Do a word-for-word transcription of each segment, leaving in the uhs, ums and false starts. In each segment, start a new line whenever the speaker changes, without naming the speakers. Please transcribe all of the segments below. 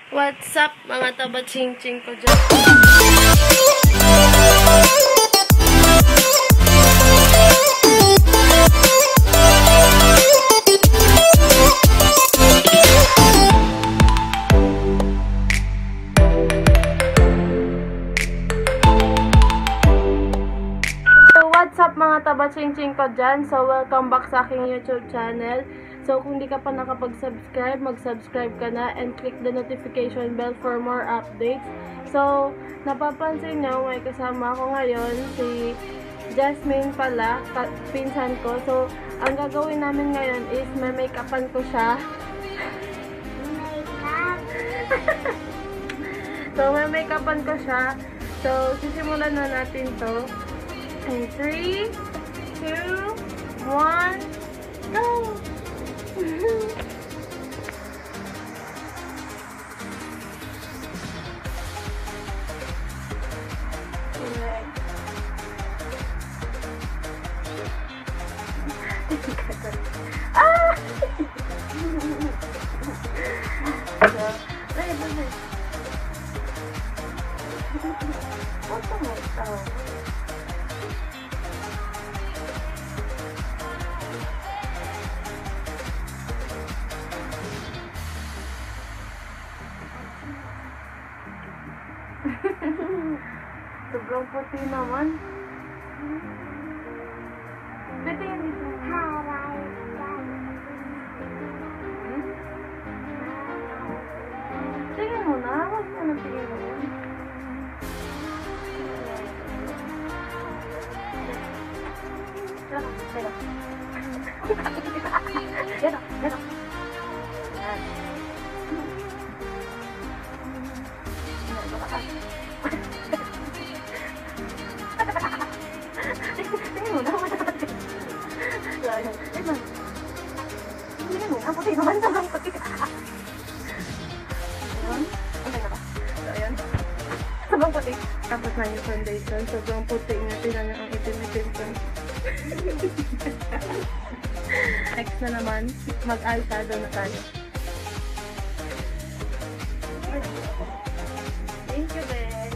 What's up mga taba-ching-ching ko dyan? What's up mga taba-ching-ching ko dyan? So welcome back sa aking YouTube channel. So, kung di ka pa nakapag-subscribe, mag-subscribe ka na and click the notification bell for more updates. So, napapansin nyo, may kasama ako ngayon, si Jasmine pala, pinsan ko. So, ang gagawin namin ngayon is may make-upan ko siya. Make-up! So, may make-upan ko siya. So, sisimulan na natin to. In three, two, one, go! Ah! Sobrang puti naman. Dito yan dito. Hmm? Tingin mo na. Huwag mo na tingin mo. Teka, teka. Yan o, yan o. Yan. Yan, baka ka. Tingin mo na, matapos. So, ayan. Ito. Tingin mo, ang puti naman naman puti. Ayan. Okay na ba? So, ayan. Sobrang puti. Tapos na yung foundation. Sobrang puti niya. Tingnan niya ang itim-itim ko. Next na naman, mag-eyeshadow na tayo. Thank you, Ben.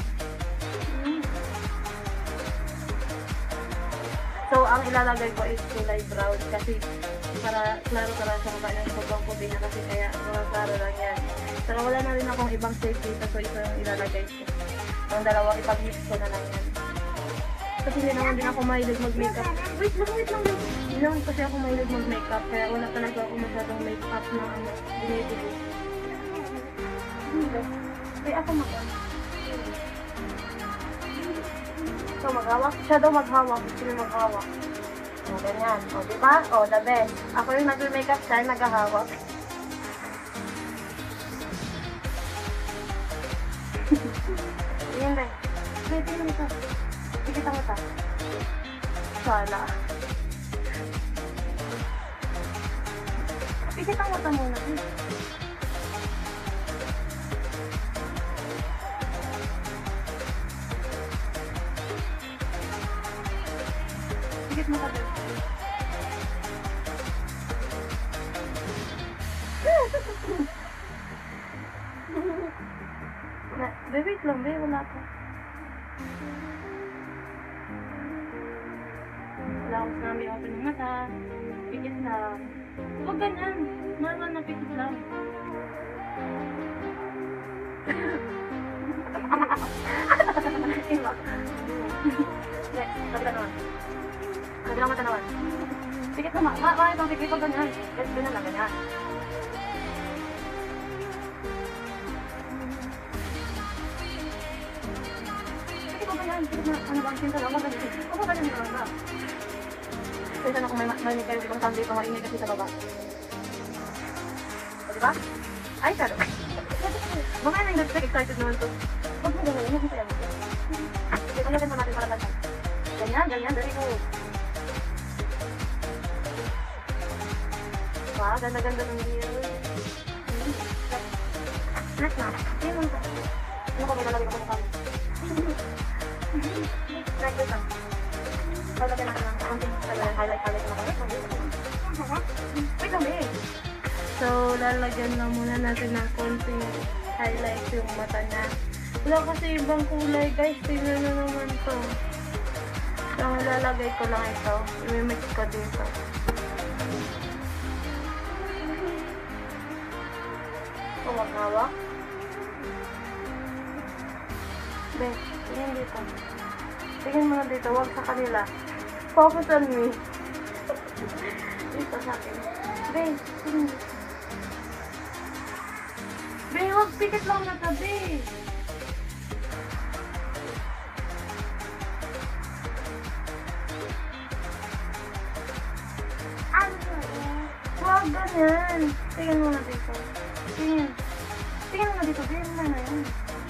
So, ang ilalagay ko is kulay brown kasi para klaro-klaro sa mukha ng sobrang puti na kasi kaya mga klaro lang yan. Pero wala na rin akong ibang shade dito, so ito yung ilalagay ko. Ang dalawang ipag-mix ko na lang yan. Kasi hindi naman din ako mahilig mag-makeup. Wait lang, wait lang, wait. Hindi naman kasi ako mahilig mag-makeup, kaya wala talaga ako masyadong makeup na ano, binibili. Hindi ako mag-ano. So, maghawak. Siya daw maghawak. Gusto niya maghawak. O, ganyan. O, diba? O, the best. Ako yung nag-makeup siya, naghahawak. Ayan, Ben. Wait, tingnan ito. Ikita mo ta. Sana. Ikita mo ta muna. Ikit mo ka din. Baby, wait lang, baby. Wala ka. Laos namin open ng mata. Pikit lang. Huwag ganyan. Normal na pikit lang. Iba. Next. Kabila naman. Kabilang mata naman. Pikit naman. Bakit itong pikit ko ganyan? Yes, ganyan lang. Ganyan. Pikit ko ganyan. Pikit na. Ano ba? Sinta lang. Huwag ganyan. Huwag ganyan naman ba? Kaya na kung may marinig kayo ibang someday pa marinig kasi sa baba. O, diba? Ay, shadow. Mamaya na yung lipstick, excited naman to. Huwag mo gano'n, huwag mo kaya mo. Ito natin pa natin para lantan. Ganyan, ganyan, very good. Wow, ganda-ganda ng view. Next na. Tingin mo ito. Ano ko, may nalagay ko mukha mo. Next lang. Lalagyan natin ng konting highlight, highlight na ako. Wait lang, eh. So, lalagyan lang muna natin ng konting highlight yung mata niya. Wala kasi ibang kulay guys. Tingnan na naman to. So, lalagay ko lang ito. I-mix ko dito. Hawak-hawak. Ben, tingin dito. Tingin mo na dito. Huwag sa kanila. Focus on me. Dito sa akin. Ben, tingin dito. Ben, huwag pikit lang na tabi. Huwag ganyan. Tingin mo na dito. Tingin. Tingin mo na dito. Tingin mo na yun.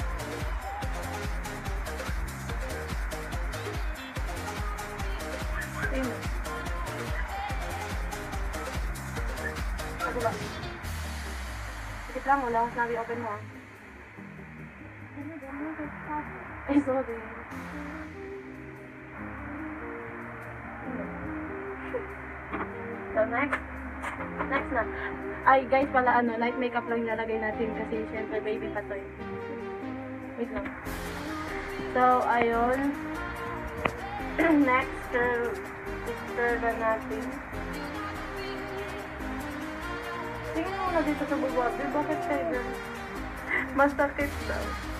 Tingin mo. Ah, diba? Sikit lang. Wala akong sinabi. Open mo ah. Ay, sorry. So, next. Next na. Ay, guys, pala ano, light makeup lang nilalagay natin kasi syempre baby pa to eh. Wait lang. So, ayun. Next, curl. Curl na natin. Tingnan mo na dito sa buwabi. Bakit kayo dun? Masakit daw.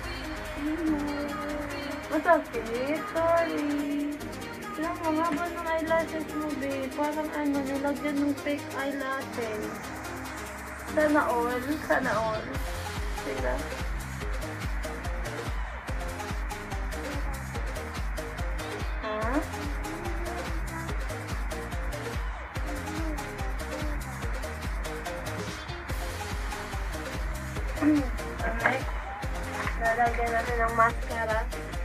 Masakit? Sorry. Lang, ang haba ng eyelashes mo, babe. Parang ano, nilagyan ng fake eyelashes. Sana all. Sana all. Sila. Ha? Alright. Lalagyan natin ng mascara.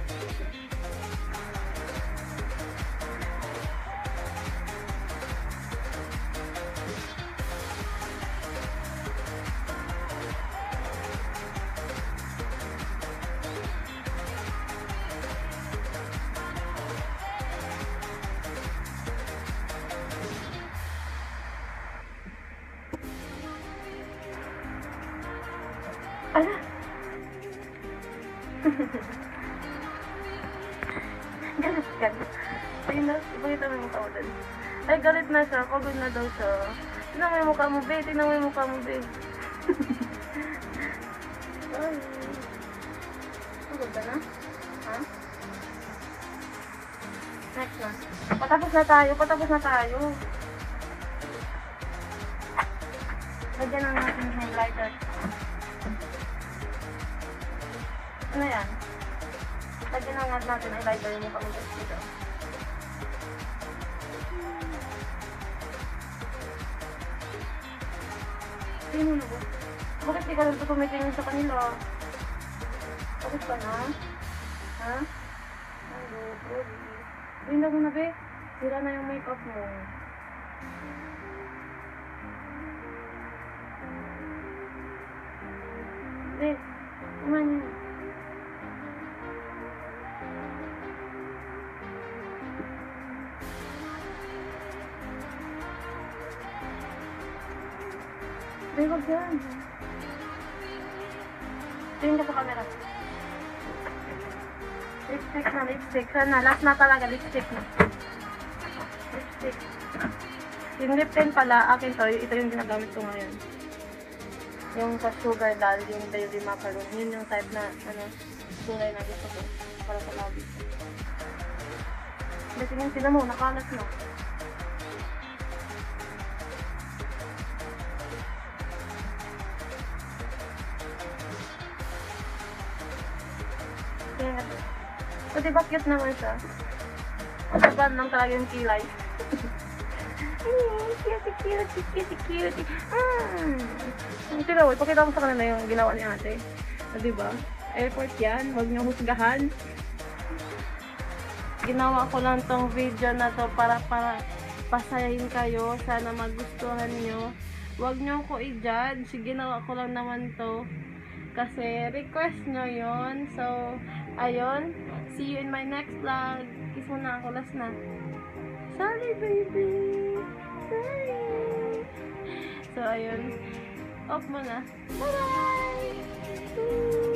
Ala! Galit ka. Ayun na, ipakita mo yung tao doon. Ay, galit na siya. Pagod na daw siya. Tingnan mo yung mukha mo, be. Tingnan mo yung mukha mo, be. Ay. Pagod ka na? Ha? Next na. Patapos na tayo. Patapos na tayo. Lagyan lang natin yung highlighter. Ano yan? Lagyan lang natin ang lighter yung mukha mo dito. Tingnan mo ba? Bakit di ka lang tumitingin sa kanila? Bakit ka na? Ha? Hello, sorry. Tingnan mo na, be. Sira na yung makeup mo. Be, kumain yan. Ay, wag yan. Tingin ka sa camera. Lipstick na, lipstick. Sana, last na talaga, lipstick na. Lipstick. Yung lip tint pala, akin to, ito yung ginagamit ko ngayon. Yung sa sugar dal, yung baby macaron. Yun yung type na, ano, kulay na gusto ko. Para sa labi. Hindi, tingin sila mo, nakalat na. So, diba cute naman siya? Masaban lang talaga yung kilay. Cute, cute, cute, cute. Mm. Ito daw, ipakita mo sa kanila yung ginawa ni ate. So, diba? Airport yan. Huwag niyo husgahan. Ginawa ko lang tong video na to para para pasayahin kayo. Sana magustuhan nyo. Huwag niyo ko i-judge. Ginawa ko lang naman to kasi request nyo yun. So, ayun. See you in my next vlog. Kiss mo na ako. Last na. Sorry, baby. Sorry. So, ayun. Off mo na. Bye-bye! Toot!